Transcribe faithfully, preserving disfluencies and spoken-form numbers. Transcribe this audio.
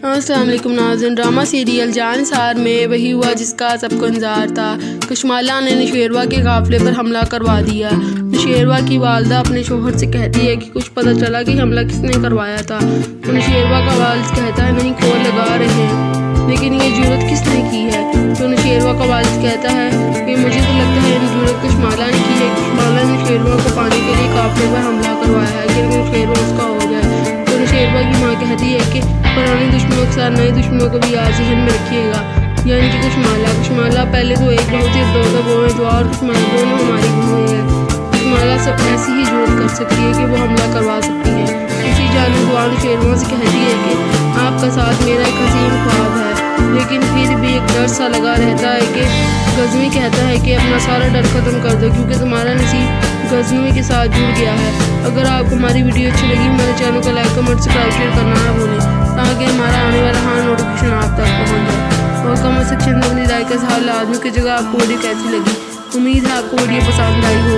अस्सलाम वालेकुम नाज़रीन। ड्रामा सीरियल जानिसार में वही हुआ जिसका सबको इंतजार था। कशमाला ने नौशेरवा के काफिले पर हमला करवा दिया। नौशेरवा की वालदा अपने शोहर से कहती है कि कुछ पता चला कि हमला किसने करवाया था। तो नौशेरवा का वालिद कहता है नहीं, खोल लगा रहे हैं, लेकिन ये जुर्रत किसने की है। तो नौशेरवा का वालिद कहता है कि मुझे तो लगता है इन जुर्रत कशमाला ने की है। कशमाला ने नौशेरवा को पाने के लिए काफिले पर हमला करवाया है कि नौशेरवा उसका हो जाए। तो नौशेरवा की माँ कहती है कि पुराने दुश्मनों के साथ नए दुश्मनों को भी आज जहन में रखिएगा, यानी कि कशमाला। कशमाला पहले तो एक बहुत ही दौदा वो है, दुआ और कशमाला दोनों हमारी बहू है। कशमाला सब ऐसी ही जरूरत कर सकती है कि वो हमला करवा सकती है। इसी जानब दुआ नौशेरवा से कहती है कि आपका साथ मेरा एक हसीन ख्वाब है, लेकिन फिर भी एक डर सा लगा रहता है कि गज़नी कहता है कि अपना सारा डर ख़त्म कर दो, क्योंकि तुम्हारा नसीब गज़नी के साथ जुड़ गया है। अगर आपको हमारी वीडियो अच्छी लगी हमारे चैनल को लाइक कमेंट सब्सक्राइब शेयर करना ना भूलें, ताकि हमारा आने वाला हर नोटिफिकेशन आप तक पहुँच जाए। और कमेंट सेक्शन में अपनी राय का इज़हार लाजमी की जगह आपको वीडियो कैसी लगी। उम्मीद है आपको वीडियो पसंद आई हो।